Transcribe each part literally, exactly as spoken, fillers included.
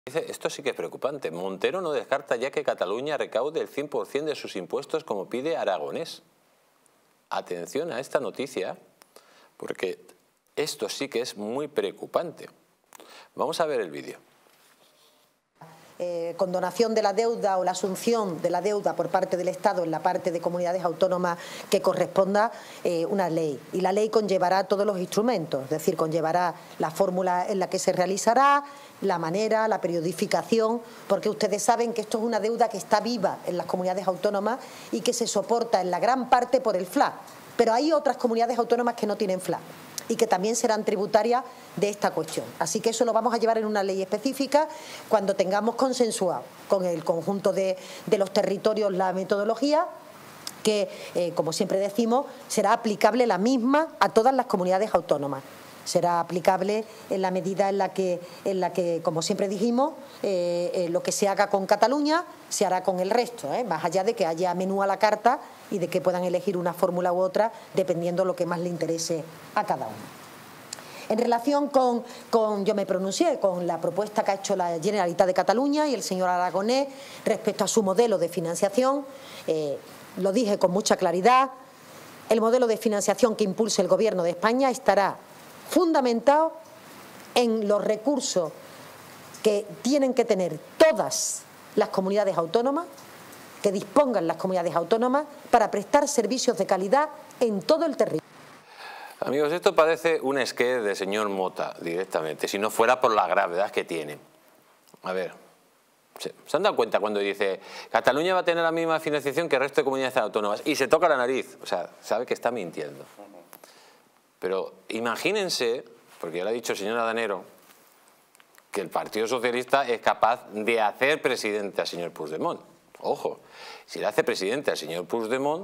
Dice, esto sí que es preocupante. Montero no descarta ya que Cataluña recaude el cien por cien de sus impuestos como pide Aragonés. Atención a esta noticia, porque esto sí que es muy preocupante. Vamos a ver el vídeo. Eh, condonación de la deuda o la asunción de la deuda por parte del Estado en la parte de comunidades autónomas que corresponda eh, una ley. Y la ley conllevará todos los instrumentos, es decir, conllevará la fórmula en la que se realizará, la manera, la periodificación, porque ustedes saben que esto es una deuda que está viva en las comunidades autónomas y que se soporta en la gran parte por el F L A. Pero hay otras comunidades autónomas que no tienen F L A y que también serán tributarias de esta cuestión. Así que eso lo vamos a llevar en una ley específica cuando tengamos consensuado con el conjunto de, de los territorios la metodología que, eh, como siempre decimos, será aplicable la misma a todas las comunidades autónomas. Será aplicable en la medida en la que, en la que como siempre dijimos, eh, eh, lo que se haga con Cataluña se hará con el resto, ¿eh? Más allá de que haya menú a la carta y de que puedan elegir una fórmula u otra dependiendo lo que más le interese a cada uno. En relación con, con, yo me pronuncié, con la propuesta que ha hecho la Generalitat de Cataluña y el señor Aragonés respecto a su modelo de financiación, eh, lo dije con mucha claridad, el modelo de financiación que impulse el Gobierno de España estará fundamentado en los recursos que tienen que tener todas las comunidades autónomas, que dispongan las comunidades autónomas para prestar servicios de calidad en todo el territorio. Amigos, esto parece un esquema de señor Mota directamente, si no fuera por la gravedad que tiene. A ver, ¿se han dado cuenta cuando dice Cataluña va a tener la misma financiación que el resto de comunidades autónomas? Y se toca la nariz, o sea, sabe que está mintiendo. Pero imagínense, porque ya lo ha dicho el señor Adanero, que el Partido Socialista es capaz de hacer presidente al señor Puigdemont. Ojo, si le hace presidente al señor Puigdemont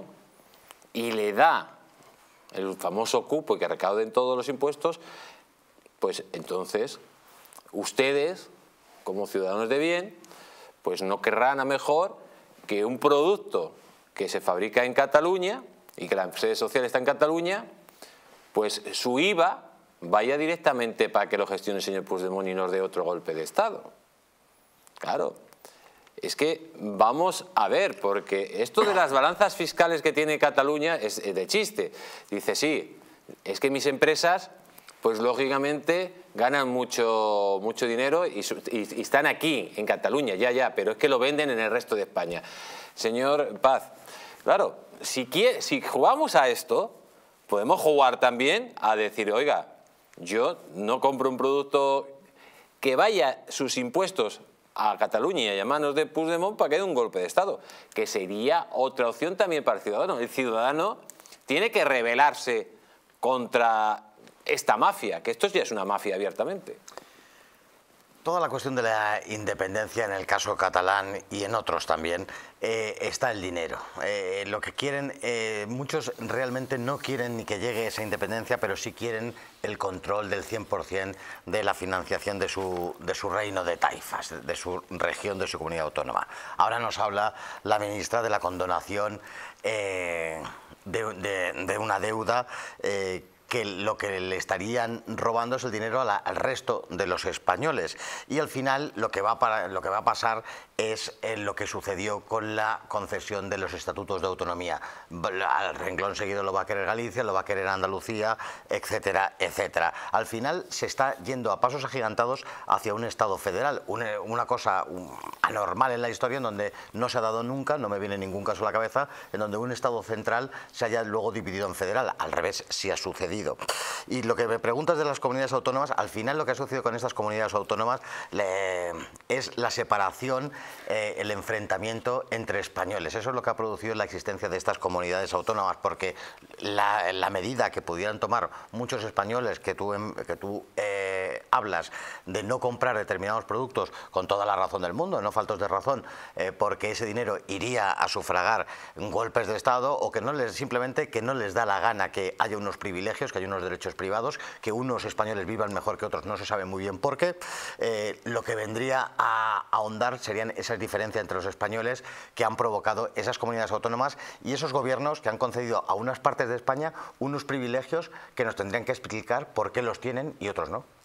y le da el famoso cupo que recauden todos los impuestos, pues entonces ustedes, como ciudadanos de bien, pues no querrán a mejor que un producto que se fabrica en Cataluña y que la sede social está en Cataluña, pues su I V A vaya directamente para que lo gestione el señor Puigdemont y nos dé otro golpe de Estado. Claro, es que vamos a ver, porque esto de las balanzas fiscales que tiene Cataluña es de chiste. Dice, sí, es que mis empresas, pues lógicamente ganan mucho, mucho dinero y, y, y están aquí, en Cataluña, ya, ya, pero es que lo venden en el resto de España. Señor Paz, claro, si, quiere, si jugamos a esto, podemos jugar también a decir, oiga, yo no compro un producto que vaya sus impuestos a Cataluña y a manos de Puigdemont para que dé un golpe de Estado, que sería otra opción también para el ciudadano. El ciudadano tiene que rebelarse contra esta mafia, que esto ya es una mafia abiertamente. Toda la cuestión de la independencia, en el caso catalán y en otros también, eh, está el dinero. Eh, lo que quieren, eh, muchos realmente no quieren ni que llegue esa independencia, pero sí quieren el control del cien por cien de la financiación de su, de su reino de taifas, de su región, de su comunidad autónoma. Ahora nos habla la ministra de la condonación eh, de, de, de una deuda eh, que lo que le estarían robando es el dinero a la, al resto de los españoles. Y al final lo que va a, para, lo que va a pasar es eh, lo que sucedió con la concesión de los estatutos de autonomía. Al renglón seguido lo va a querer Galicia, lo va a querer Andalucía, etcétera, etcétera. Al final se está yendo a pasos agigantados hacia un Estado federal, una, una cosa anormal en la historia en donde no se ha dado nunca, no me viene ningún caso a la cabeza, en donde un Estado central se haya luego dividido en federal. Al revés, sí ha sucedido. Y lo que me preguntas de las comunidades autónomas, al final lo que ha sucedido con estas comunidades autónomas le, es la separación, eh, el enfrentamiento entre españoles. Eso es lo que ha producido la existencia de estas comunidades autónomas, porque la, la medida que pudieran tomar muchos españoles que tú, que tú eh, hablas de no comprar determinados productos, con toda la razón del mundo, no faltos de razón, eh, porque ese dinero iría a sufragar golpes de Estado, o que no les, simplemente que no les da la gana que haya unos privilegios, que hay unos derechos privados, que unos españoles vivan mejor que otros, no se sabe muy bien por qué. Eh, lo que vendría a ahondar serían esas diferencias entre los españoles que han provocado esas comunidades autónomas y esos gobiernos que han concedido a unas partes de España unos privilegios que nos tendrían que explicar por qué los tienen y otros no.